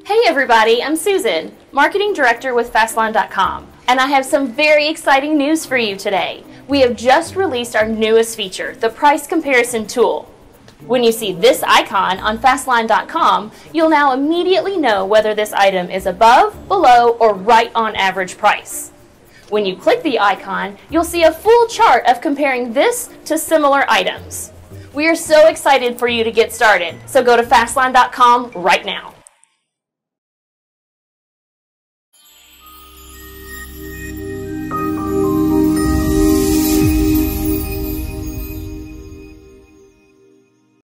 Hey everybody, I'm Susan, Marketing Director with Fastline.com, and I have some very exciting news for you today. We have just released our newest feature, the Price Comparison Tool. When you see this icon on Fastline.com, you'll now immediately know whether this item is above, below, or right on average price. When you click the icon, you'll see a full chart of comparing this to similar items. We are so excited for you to get started, so go to Fastline.com right now.